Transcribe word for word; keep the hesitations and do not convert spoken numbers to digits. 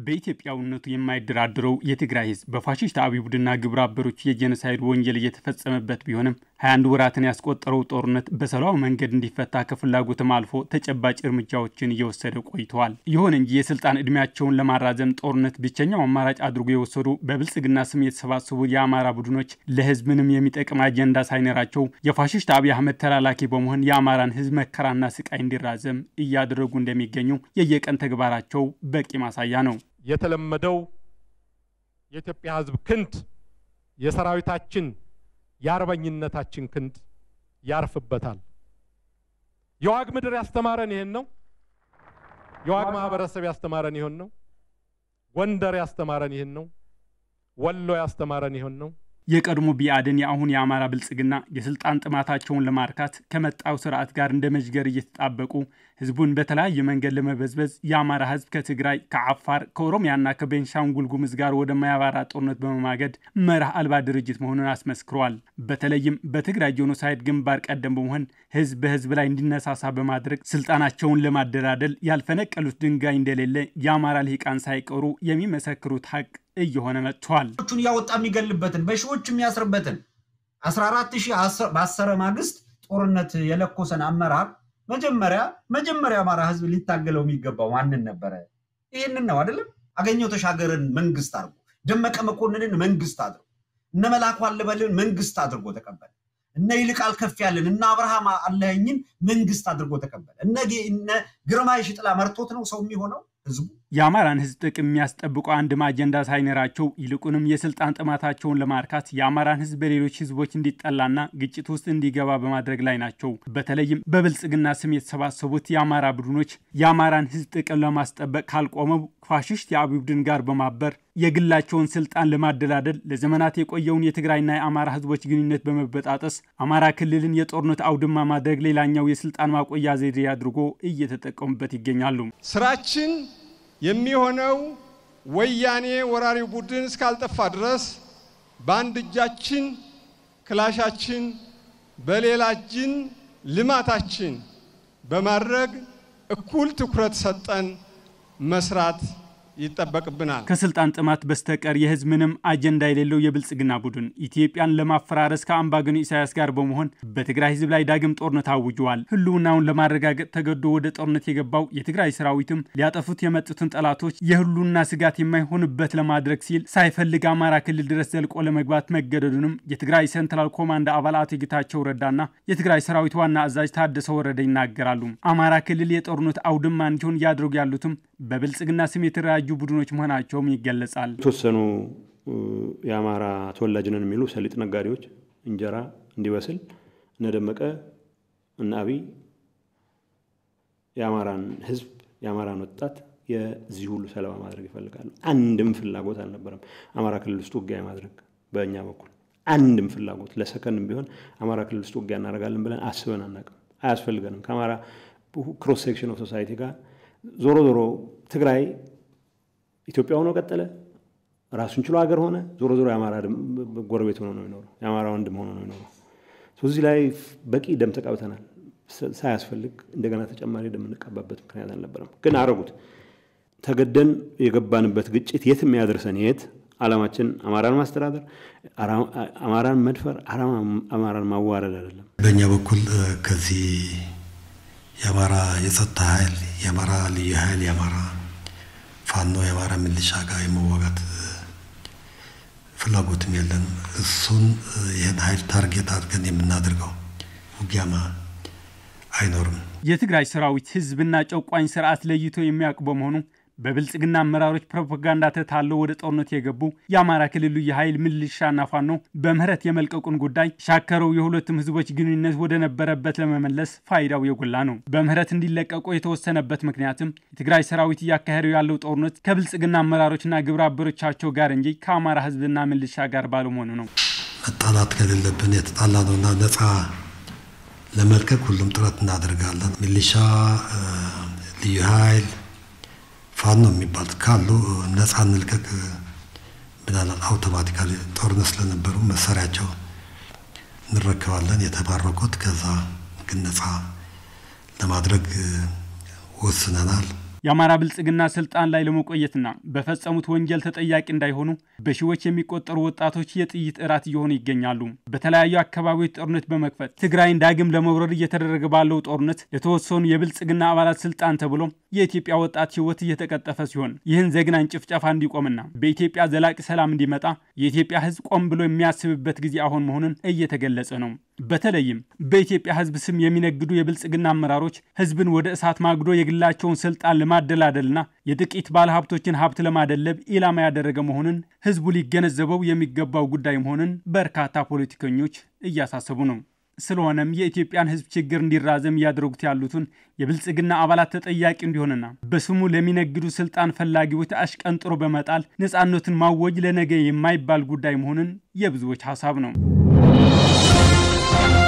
በኢትዮጵያውነቱ የማይደራደረው የትግራይ ህዝብ በፋሺስት አብይ ቡድንና ግብረ አበሮች የጄኖሳይድ ወንጀል እየተፈጸመበት ቢሆንም ሃያ አንድ ወራትን ያስቆጠረው ጦርነት በሰላማዊ መንገድ እንዲፈታ ከፍላጎትም አልፎ ተጨባጭ እርምጃዎችን እየወሰደ ቆይተዋል። ይሁን እንጂ የስልጣን እድሜያቸውን ለማራዘም ጦርነት ብቸኛው አማራጭ አድርጎ የወሰዱ በብልጽግና ስም የተሰባሰቡ የአማራ ቡድኖች ለህዝብ ምንም የሚጠቅም አጀንዳ ሳይኖራቸው የፋሺስት አብይ አህመድ ተላላኪ በመሆን የአማራን ህዝብ መከራና ስቃይ እንዲራዘም እያደረጉ እንደሚገኙ የየቀን ተግባራቸው በቂ ማሳያ ነው። የተለመደው የኢትዮጵያ ህዝብ ክንድ የሰራዊታችን የአርበኝነታችን ክንድ ያርፍበታል። የዋግ ምድር ያስተማረን ይሄን ነው። የዋግ ማህበረሰብ ያስተማረን ይሄን ነው። ጎንደር ያስተማረን ይሄን ነው። ወሎ ያስተማረን ይሄን ነው። የቀድሞ ቢአድን የአሁን የአማራ ብልጽግና የስልጣን ጥማታቸውን ለማርካት ከመጣው ስርዓት ጋር እንደመጅገር እየተጣበቁ ህዝቡን በተለያየ መንገድ ለመበዝበዝ የአማራ ህዝብ ከትግራይ ከአፋር ከኦሮሚያና ከቤንሻንጉል ጉሙዝ ጋር ወደ ማያባራ ጦርነት በመማገድ መርህ አልባ ድርጅት መሆኑን አስመስክሯል። በተለይም በትግራይ ጄኖሳይድ ግንባር ቀደም በመሆን ህዝብ በህዝብ ላይ እንዲነሳሳ በማድረግ ስልጣናቸውን ለማደላደል ያልፈነቀሉት ድንጋይ እንደሌለ የአማራ ልሂቃን ሳይቀሩ የሚመሰክሩት ሀቅ እየሆነ መጥቷል። ቹን ያወጣ የሚገልበትን በሺዎች የሚያስርበትን አስራ አራት ሺህ ባሰረ ማግስት ጦርነት የለኮሰን አመራር መጀመሪያ መጀመሪያ አማራ ህዝብ ሊታገለው የሚገባው ማንን ነበር? ይሄንን ነው አይደለም? አገኘው ተሻገርን መንግስት አድርጎ ደመቀ መኮንንን መንግስት አድርጎ እነ መላኩ አለበልን መንግስት አድርጎ ተቀበለ። እነ ይልቃል ከፍ ያለን እነ አብርሃም አለህኝን መንግስት አድርጎ ተቀበለ። እነ እነ ግርማይ ሽጥላ መርቶት ነው ሰው የሚሆነው ህዝቡ። የአማራን ህዝብ ጥቅም የሚያስጠብቁ አንድም አጀንዳ ሳይኖራቸው ይልቁንም የስልጣን ጥማታቸውን ለማርካት የአማራን ህዝብ በሌሎች ህዝቦች እንዲጠላና ግጭት ውስጥ እንዲገባ በማድረግ ላይ ናቸው። በተለይም በብልጽግና ስም የተሰባሰቡት የአማራ ቡድኖች የአማራን ህዝብ ጥቅም ለማስጠበቅ ካልቆመው ፋሺስት የአብይ ቡድን ጋር በማበር የግላቸውን ስልጣን ለማደላደል ለዘመናት የቆየውን የትግራይና የአማራ ህዝቦች ግንኙነት በመበጣጠስ አማራ ክልልን የጦርነት አውድማ ማድረግ ሌላኛው የስልጣን ማቆያ ዘዴ አድርጎ እየተጠቀሙበት ይገኛሉ። ስራችን የሚሆነው ወያኔ ወራሪ ቡድን እስካልጠፋ ድረስ በአንድ እጃችን ክላሻችን በሌላ እጅን ልማታችን በማድረግ እኩል ትኩረት ሰጠን መስራት ይተበቅብናል። ከስልጣን ጥማት በስተቀር የህዝብ ምንም አጀንዳ የሌለው የብልጽግና ቡድን ኢትዮጵያን ለማፈራረስ ከአምባገኑ ኢሳያስ ጋር በመሆን በትግራይ ህዝብ ላይ ዳግም ጦርነት አውጇል። ህልውናውን ለማረጋገጥ ተገዶ ወደ ጦርነት የገባው የትግራይ ሰራዊትም ሊያጠፉት የመጡትን ጠላቶች የህልውና ስጋት የማይሆንበት ለማድረግ ሲል ሳይፈልግ አማራ ክልል ድረስ ዘልቆ ለመግባት መገደዱንም የትግራይ ሴንትራል ኮማንድ አባላት ጌታቸው ረዳና የትግራይ ሰራዊት ዋና አዛዥ ታደሰ ወረደ ይናገራሉ። አማራ ክልል የጦርነት አውድማ እንዲሆን ያድርጉ ያሉትም በብልጽግና ስም የተራጁ ቡድኖች መሆናቸውም ይገለጻል። ተወሰኑ የአማራ ተወላጅነን የሚሉ ሰሊጥ ነጋዴዎች እንጀራ እንዲበስል እነደመቀ እና አብይ የአማራን ህዝብ የአማራን ወጣት የዚህ ሁሉ ሰለባ ማድረግ ይፈልጋሉ። አንድም ፍላጎት አልነበረም አማራ ክልል ውስጥ ውጊያ ማድረግ። በእኛ በኩል አንድም ፍላጎት ለሰከንድም ቢሆን አማራ ክልል ውስጥ ውጊያ እናደርጋለን ብለን አስበን አናውቅም። አያስፈልገንም። ከአማራ ክሮስ ሴክሽን ኦፍ ሶሳይቲ ጋር ዞሮ ዞሮ ትግራይ ኢትዮጵያ ሆኖ ቀጠለ፣ ራሱን ችሎ ሀገር ሆነ። ዞሮ ዞሮ የአማራ ጎረቤት ሆኖ ነው የሚኖረው፣ የአማራ ወንድም ሆኖ ነው የሚኖረው። ስለዚህ ላይ በቂ ደም ተቃብተናል። ሳያስፈልግ እንደገና ተጨማሪ ደም እንቀባበት ምክንያት አልነበረም። ግን አረጉት። ተገደን የገባንበት ግጭት የትም ያደርሰን የት ዓላማችን አማራን ማስተዳደር፣ አማራን መድፈር፣ አማራን ማዋረድ አይደለም። በእኛ በኩል ከዚህ የአማራ የጸጥታ ኃይል የአማራ ልዩ ኃይል የአማራ ፋኖ የአማራ ሚሊሻ ጋር የመዋጋት ፍላጎትም የለን። እሱን ይህን ኃይል ታርጌት አድርገን የምናደርገው ውጊያማ አይኖርም። የትግራይ ሰራዊት ህዝብና ጨቋኝ ስርዓት ለይቶ የሚያውቅ በመሆኑ በብልጽግና አመራሮች ፕሮፓጋንዳ ተታለው ወደ ጦርነት የገቡ የአማራ ክልል የኃይል ሚሊሻና ፋኖ በምህረት የመልቀቁን ጉዳይ ሻከረው የሁለቱም ህዝቦች ግንኙነት ወደ ነበረበት ለመመለስ ፋይዳው የጎላ ነው። በምህረት እንዲለቀቁ የተወሰነበት ምክንያትም የትግራይ ሰራዊት ያካሄደው ያለው ጦርነት ከብልጽግና አመራሮችና ግብረ አበሮቻቸው ጋር እንጂ ከአማራ ህዝብና ሚሊሻ ጋር ባለመሆኑ ነው። መጣላት ከሌለብን የተጣላነውና ነፃ ለመልቀቅ ሁሉም ጥረት እናደርጋለን። ሚሊሻ ልዩ ኃይል ፋኖ የሚባል ካሉ ነፃ እንልቀቅ ብናለን። አውቶማቲካሊ ጦርነት ስለነበሩ መሳሪያቸው እንረከባለን የተባረኩት። ከዛ ግን ነፃ ለማድረግ ወስነናል። የአማራ ብልጽግና ስልጣን ላይ ለመቆየትና በፈጸሙት ወንጀል ተጠያቂ እንዳይሆኑ በሺዎች የሚቆጠሩ ወጣቶች የጥይት እራት እየሆኑ ይገኛሉ። በተለያዩ አካባቢዎች ጦርነት በመክፈት ትግራይን ዳግም ለመውረድ እየተደረገ ባለው ጦርነት ለተወሰኑ የብልጽግና አባላት ስልጣን ተብሎ የኢትዮጵያ ወጣት ህይወት እየተቀጠፈ ሲሆን ይህን ዘግናኝ ጭፍጨፋ እንዲቆምና በኢትዮጵያ ዘላቂ ሰላም እንዲመጣ የኢትዮጵያ ህዝብ ቆም ብሎ የሚያስብበት ጊዜ አሁን መሆኑን እየተገለጸ ነው። በተለይም በኢትዮጵያ ህዝብ ስም የሚነግዱ የብልጽግና አመራሮች ህዝብን ወደ እሳት ማግዶ የግላቸውን ስልጣን ለማደላደልና የጥቂት ባለሀብቶችን ሀብት ለማደለብ ኢላማ ያደረገ መሆኑን ህዝቡ ሊገነዘበው የሚገባው ጉዳይ መሆኑን በርካታ ፖለቲከኞች እያሳሰቡ ነው። ስለሆነም የኢትዮጵያን ህዝብ ችግር እንዲራዘም ያደረጉት ያሉትን የብልጽግና አባላት ተጠያቂ እንዲሆንና በስሙ ለሚነግዱ ስልጣን ፈላጊዎች አሽቀንጥሮ በመጣል ነፃነቱን ማወጅ ለነገ የማይባል ጉዳይ መሆኑን የብዙዎች ሐሳብ ነው።